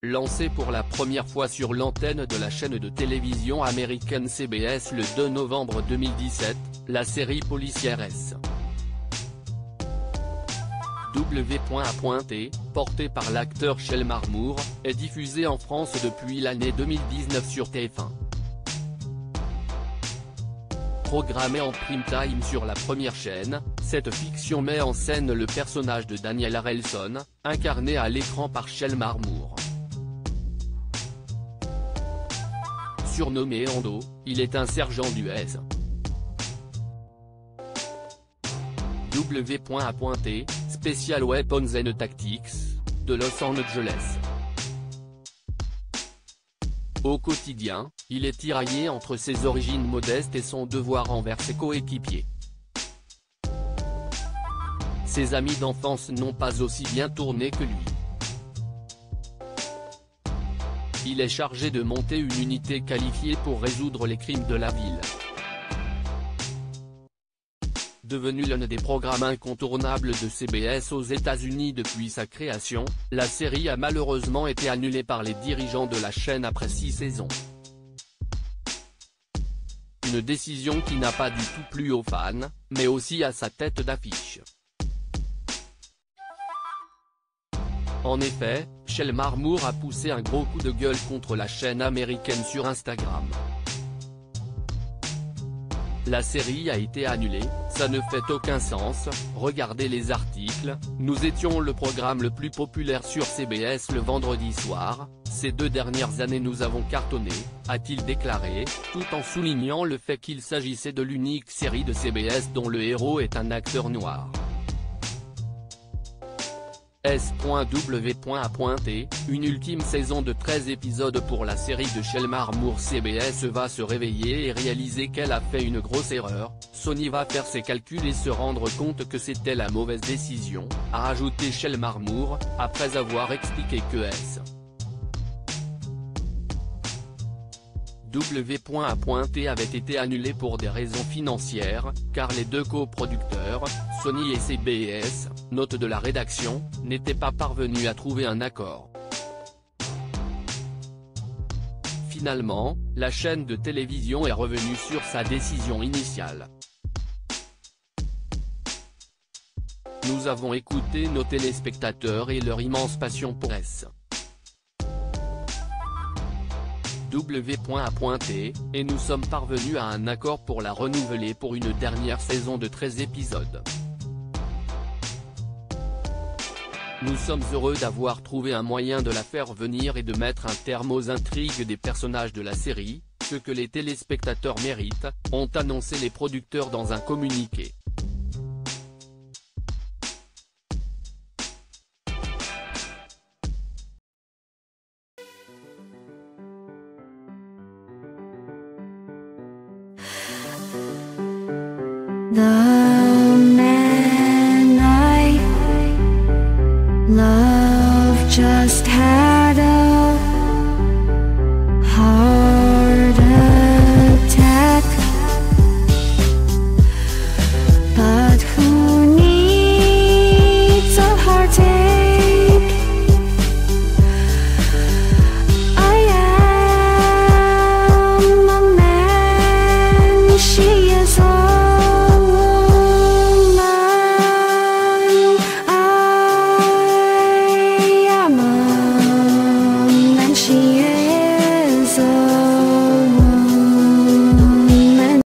Lancée pour la première fois sur l'antenne de la chaîne de télévision américaine CBS le 2 novembre 2017, la série policière S. W.A.T, portée par l'acteur Shelmar Moore, est diffusée en France depuis l'année 2019 sur TF1. Programmée en prime time sur la première chaîne, cette fiction met en scène le personnage de Daniel Harrelson, incarné à l'écran par Shelmar Moore. Surnommé Ando, il est un sergent du S. W.A.T, Special Weapons and Tactics, de Los Angeles. Au quotidien, il est tiraillé entre ses origines modestes et son devoir envers ses coéquipiers. Ses amis d'enfance n'ont pas aussi bien tourné que lui. Il est chargé de monter une unité qualifiée pour résoudre les crimes de la ville. Devenue l'un des programmes incontournables de CBS aux États-Unis depuis sa création, la série a malheureusement été annulée par les dirigeants de la chaîne après 6 saisons. Une décision qui n'a pas du tout plu aux fans, mais aussi à sa tête d'affiche. En effet, Shelmar Moore a poussé un gros coup de gueule contre la chaîne américaine sur Instagram. La série a été annulée, ça ne fait aucun sens, regardez les articles, nous étions le programme le plus populaire sur CBS le vendredi soir, ces 2 dernières années nous avons cartonné, a-t-il déclaré, tout en soulignant le fait qu'il s'agissait de l'unique série de CBS dont le héros est un acteur noir. S.W.A.T, une ultime saison de 13 épisodes pour la série de Shelmar Moore. CBS va se réveiller et réaliser qu'elle a fait une grosse erreur, Sony va faire ses calculs et se rendre compte que c'était la mauvaise décision, a ajouté Shelmar Moore, après avoir expliqué que S. W.A.T avait été annulé pour des raisons financières, car les 2 coproducteurs, Sony et CBS, note de la rédaction, n'étaient pas parvenus à trouver un accord. Finalement, la chaîne de télévision est revenue sur sa décision initiale. Nous avons écouté nos téléspectateurs et leur immense passion pour S. W.A.T, et nous sommes parvenus à un accord pour la renouveler pour une dernière saison de 13 épisodes. Nous sommes heureux d'avoir trouvé un moyen de la faire venir et de mettre un terme aux intrigues des personnages de la série, ce que les téléspectateurs méritent, ont annoncé les producteurs dans un communiqué. The